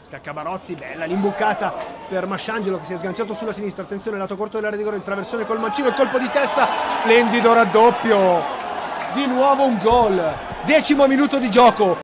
Scacca Barozzi, bella l'imbucata per Masciangelo che si è sganciato sulla sinistra. Attenzione, lato corto dell'area di rigore, il traversone col mancino, il colpo di testa, splendido raddoppio. Di nuovo un gol. 10° minuto di gioco.